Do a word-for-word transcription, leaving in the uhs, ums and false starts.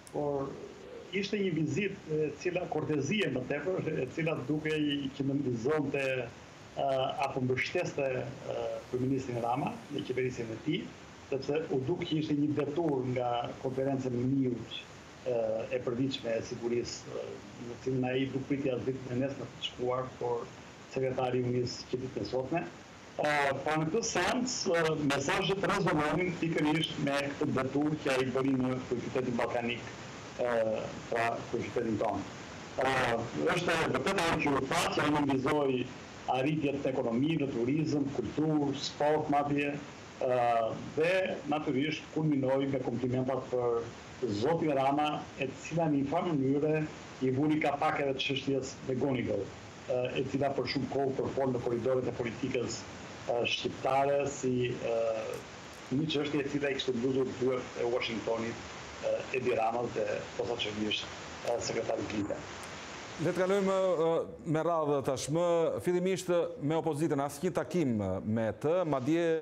por ishte një vizitë e cila kortezie më tepër, e cila dukej që nënvizonte uh, apo mbështeste uh, kryeministrin Rama në qeverisjen e tij, sepse u duk që ishte një detur nga konferenca në Minut uh, e përditshme e sigurisë, uh, në cilën ai duk pritja ditën e nesër të shkuar por sekretari i Unisë që ditën e sotme. Uh, pa në këtë sens, uh, mesazhet rezononin pikërisht me këtë detur që ai bëri në kryeqytetin ballkanik, uh, pra kryeqytetin tonë. Uh, është vërtet ajo që u tha që ai nënvizoi arritjet në ekonomi, në turizëm, kulturë, sport madje, uh, dhe natyrisht kulminoi me komplimentat për zotin Rama, e cila në një farë mënyre i vuri kapak edhe çështjes me Gonigal, uh, e cila për shumë kohë përfol në korridoret e politikës shqiptare si uh, një çështje e cila i kishte mbyllur dyert e Washingtonit uh, Edi Ramës dhe posaçërisht uh, sekretari Clinton. Le të kalojmë uh, me radhë tashmë, fillimisht me opozitën, asnjë takim me të, madje